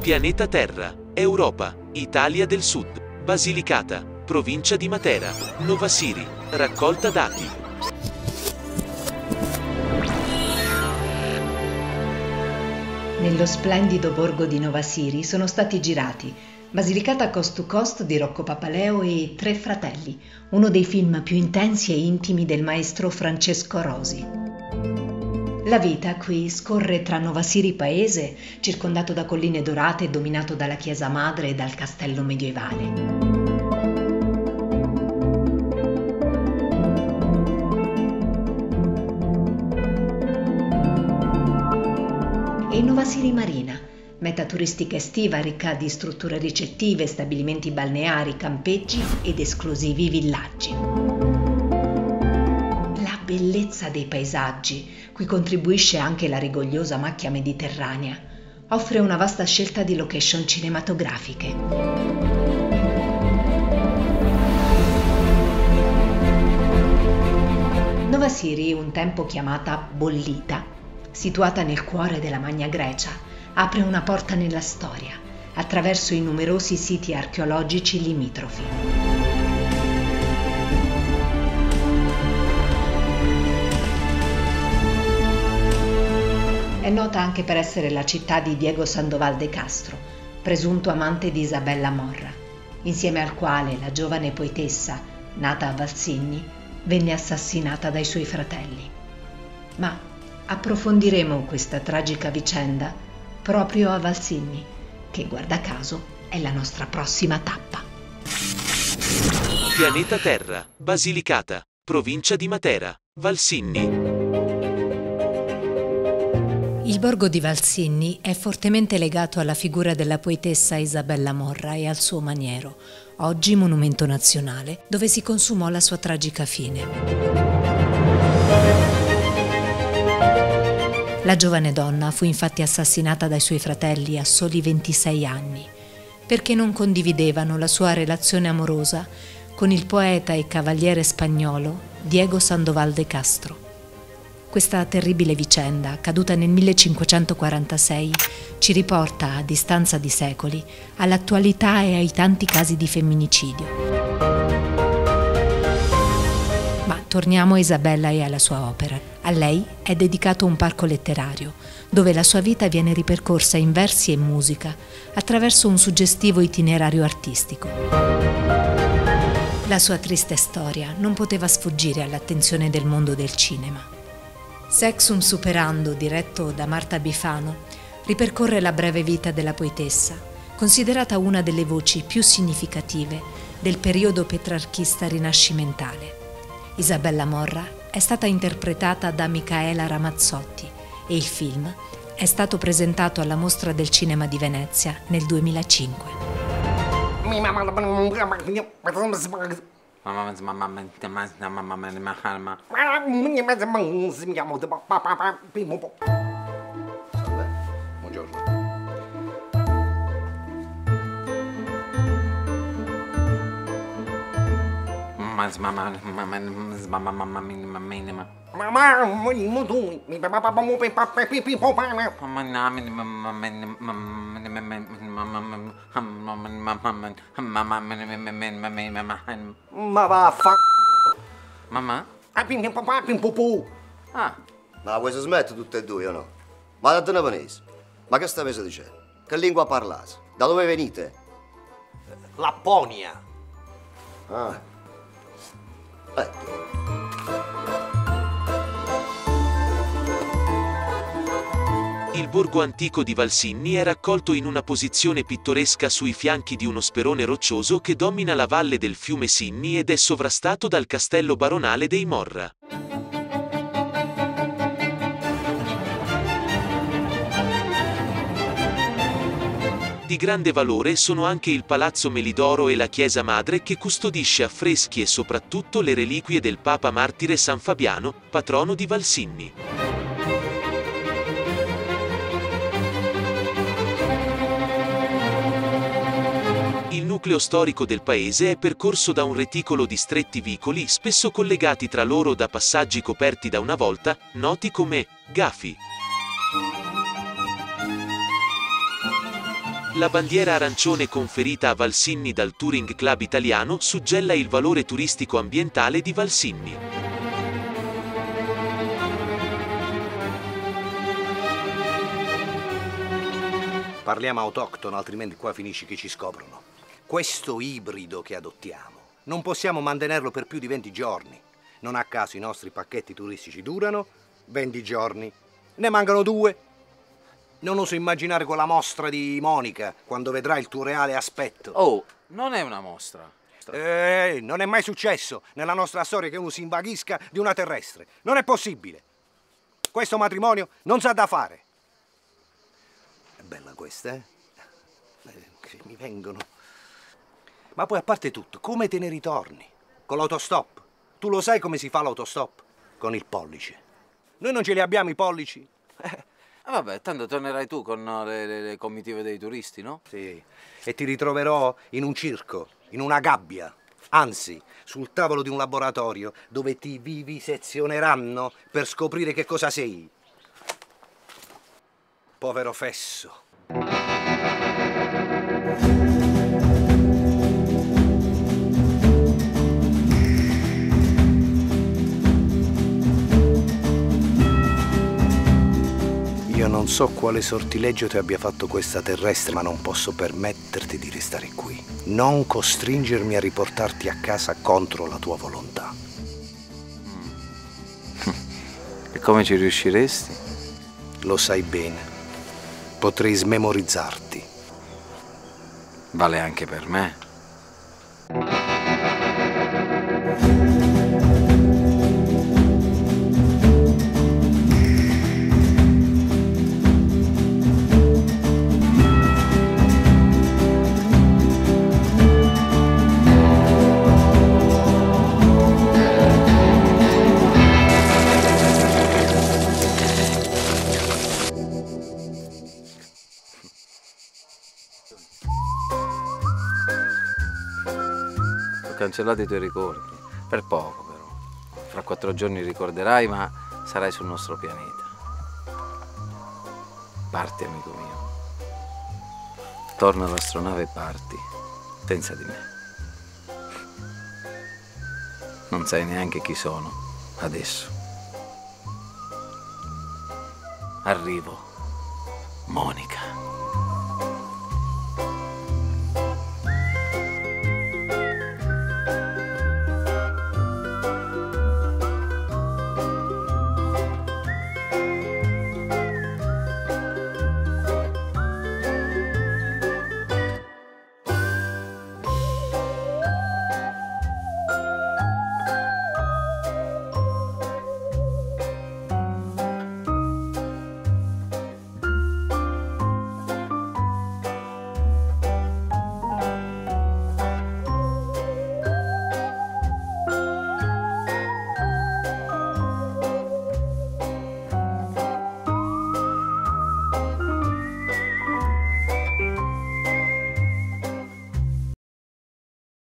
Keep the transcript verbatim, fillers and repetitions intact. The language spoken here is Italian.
Pianeta Terra, Europa, Italia del Sud, Basilicata, provincia di Matera, Novasiri, raccolta dati. Nello splendido borgo di Novasiri sono stati girati Basilicata Coast to Coast di Rocco Papaleo e Tre fratelli, uno dei film più intensi e intimi del maestro Francesco Rosi. La vita qui scorre tra Novasiri paese, circondato da colline dorate e dominato dalla chiesa madre e dal castello medievale. E Novasiri Marina, meta turistica estiva ricca di strutture ricettive, stabilimenti balneari, campeggi ed esclusivi villaggi. La bellezza dei paesaggi, cui contribuisce anche la rigogliosa macchia mediterranea, offre una vasta scelta di location cinematografiche. Novasiri, un tempo chiamata Bollita, situata nel cuore della Magna Grecia, apre una porta nella storia, attraverso i numerosi siti archeologici limitrofi. È nota anche per essere la città di Diego Sandoval de Castro, presunto amante di Isabella Morra, insieme al quale la giovane poetessa, nata a Valsigni, venne assassinata dai suoi fratelli. Ma approfondiremo questa tragica vicenda proprio a Valsigni, che guarda caso è la nostra prossima tappa. Pianeta Terra, Basilicata, provincia di Matera, Valsigni. Il borgo di Valsigni è fortemente legato alla figura della poetessa Isabella Morra e al suo maniero, oggi monumento nazionale, dove si consumò la sua tragica fine. La giovane donna fu infatti assassinata dai suoi fratelli a soli ventisei anni, perché non condividevano la sua relazione amorosa con il poeta e cavaliere spagnolo Diego Sandoval de Castro. Questa terribile vicenda, accaduta nel millecinquecentoquarantasei, ci riporta, a distanza di secoli, all'attualità e ai tanti casi di femminicidio. Ma torniamo a Isabella e alla sua opera. A lei è dedicato un parco letterario, dove la sua vita viene ripercorsa in versi e musica attraverso un suggestivo itinerario artistico. La sua triste storia non poteva sfuggire all'attenzione del mondo del cinema. Sexum Superando, diretto da Marta Bifano, ripercorre la breve vita della poetessa, considerata una delle voci più significative del periodo petrarchista rinascimentale. Isabella Morra è stata interpretata da Micaela Ramazzotti e il film è stato presentato alla Mostra del Cinema di Venezia nel duemilacinque. Buongiorno. Ma va a fa... Mamma? Ah. Ma vuoi si smette tutte e due o no? Ma da Navanese. Ma che stavete dicendo? Che lingua parlate? Da dove venite? Lapponia. Ah. Ecco. Il borgo antico di Valsigni è raccolto in una posizione pittoresca sui fianchi di uno sperone roccioso che domina la valle del fiume Sinni ed è sovrastato dal castello baronale dei Morra. Di grande valore sono anche il Palazzo Melidoro e la chiesa madre che custodisce affreschi e soprattutto le reliquie del Papa martire San Fabiano, patrono di Valsigni. Il nucleo storico del paese è percorso da un reticolo di stretti vicoli spesso collegati tra loro da passaggi coperti da una volta, noti come gafi. La bandiera arancione conferita a Valsinni dal Touring Club Italiano suggella il valore turistico ambientale di Valsinni. Parliamo autoctono, altrimenti qua finisci che ci scoprono. Questo ibrido che adottiamo non possiamo mantenerlo per più di venti giorni. Non a caso i nostri pacchetti turistici durano venti giorni. Ne mancano due. Non oso immaginare quella mostra di Monica quando vedrà il tuo reale aspetto. Oh, non è una mostra. Eh, non è mai successo nella nostra storia che uno si invaghisca di una terrestre. Non è possibile. Questo matrimonio non sa da fare. È bella questa, eh? eh che mi vengono. Ma poi a parte tutto, come te ne ritorni? Con l'autostop. Tu lo sai come si fa l'autostop? Con il pollice. Noi non ce li abbiamo i pollici. Eh, vabbè, tanto tornerai tu con le, le, le comitive dei turisti, no? Sì, e ti ritroverò in un circo, in una gabbia, anzi, sul tavolo di un laboratorio dove ti vivisezioneranno per scoprire che cosa sei. Povero fesso. Io non so quale sortileggio ti abbia fatto questa terrestre, ma non posso permetterti di restare qui. Non costringermi a riportarti a casa contro la tua volontà. E come ci riusciresti? Lo sai bene. Potrei smemorizzarti. Vale anche per me. Ho cancellato i tuoi ricordi, per poco però. Fra quattro giorni ricorderai, ma sarai sul nostro pianeta. Parti, amico mio. Torna all'astronave e parti, senza di me. Non sai neanche chi sono, adesso. Arrivo, Monica.